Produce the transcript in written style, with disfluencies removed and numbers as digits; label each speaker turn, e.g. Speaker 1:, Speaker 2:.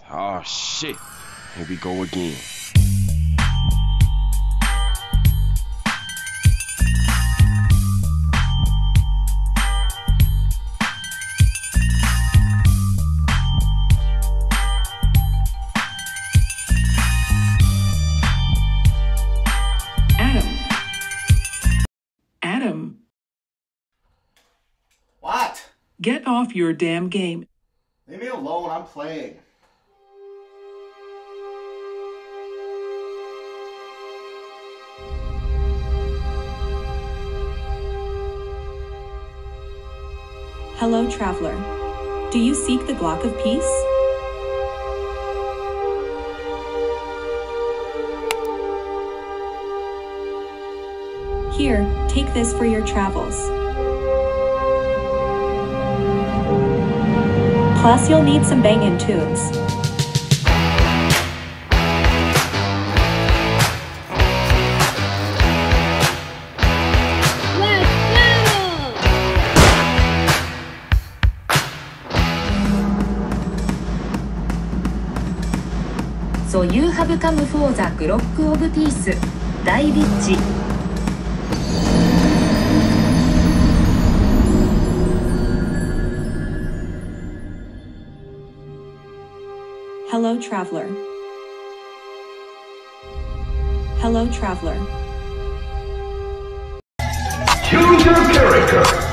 Speaker 1: Oh shit. Here we go again.
Speaker 2: Adam.
Speaker 3: What?
Speaker 2: Get off your damn game.
Speaker 3: Leave me alone, I'm playing.
Speaker 4: Hello, traveler. Do you seek the Glock of Peace? Here, take this for your travels. Plus, you'll need some bangin' tunes.
Speaker 5: So you have come for the Glock of Peace. 大ビッチ。
Speaker 4: Hello, traveler. Hello, traveler.
Speaker 6: Choose your character.